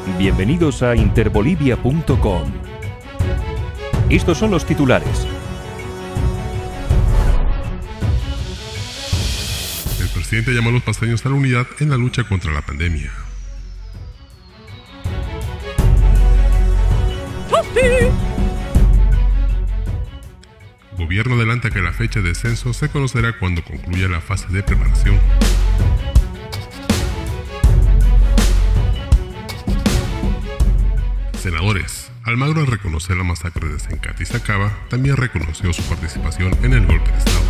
Bienvenidos a interbolivia.com. Estos son los titulares. El presidente llamó a los paseños a la unidad en la lucha contra la pandemia. Gobierno adelanta que la fecha de censo se conocerá cuando concluya la fase de preparación. Senadores. Almagro, al reconocer la masacre de Sencati y Sacaba, también reconoció su participación en el golpe de Estado.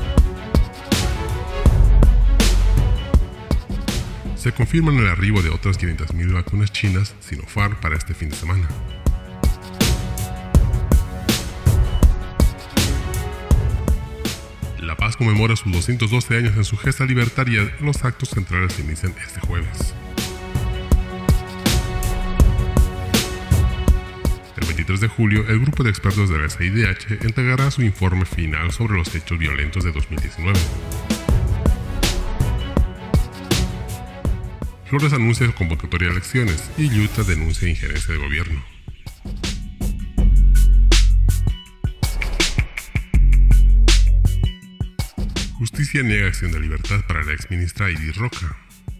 Se confirman el arribo de otras 500.000 vacunas chinas Sinopharm para este fin de semana. La Paz conmemora sus 212 años en su gesta libertaria. Los actos centrales se inician este jueves. El 23 de julio, el grupo de expertos de la CIDH entregará su informe final sobre los hechos violentos de 2019. Flores anuncia convocatoria de elecciones y Utah denuncia injerencia de gobierno. Justicia niega acción de libertad para la exministra Iris Roca.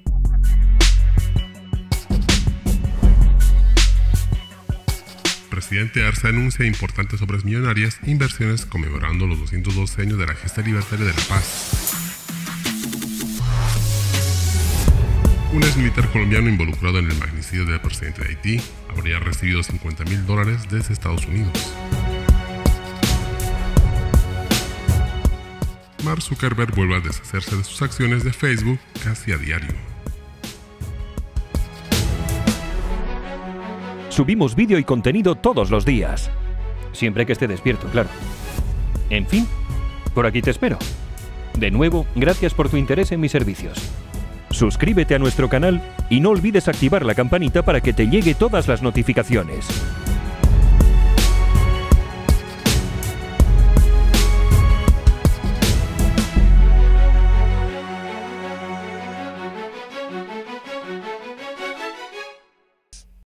Presidente Arce anuncia importantes obras millonarias e inversiones conmemorando los 212 años de la gesta libertaria de La Paz. Un exmilitar colombiano involucrado en el magnicidio del presidente de Haití habría recibido $50,000 desde Estados Unidos. Mark Zuckerberg vuelve a deshacerse de sus acciones de Facebook casi a diario. Subimos vídeo y contenido todos los días. Siempre que esté despierto, claro. En fin, por aquí te espero. De nuevo, gracias por tu interés en mis servicios. Suscríbete a nuestro canal y no olvides activar la campanita para que te llegue todas las notificaciones.